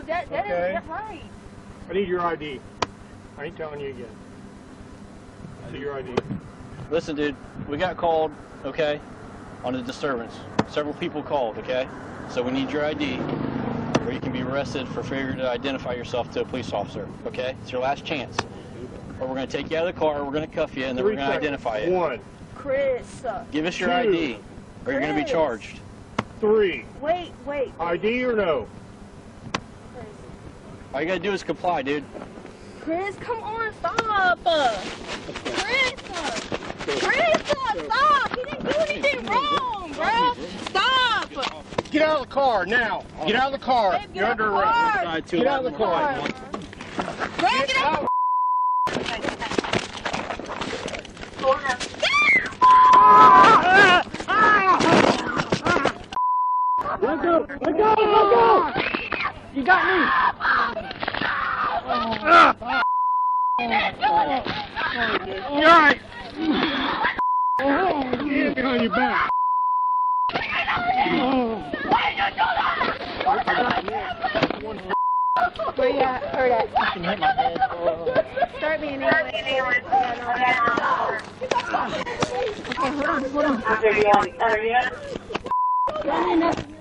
That's right. I need your ID. I ain't telling you again. I see your ID. Listen, dude, we got called, okay, on a disturbance. Several people called, okay? So we need your ID, or you can be arrested for failure to identify yourself to a police officer, okay? It's your last chance. Or we're going to take you out of the car, we're going to cuff you, and then we're going to identify you. 1. Chris. Give us your ID, or you're going to be charged. 3. Wait. ID or no? Chris. All you got to do is comply, dude. Chris, come on, stop. Chris, stop. He didn't do anything wrong, bro. Stop. Get out of the car now. Get out of the car. Babe, You're under arrest. Get out of the car. Bro, get out. Let go! You got me! Alright! Get behind your back! Where you at? Hurt at? I can hit my head. Start me an ambulance. Okay, hold on. Are you on?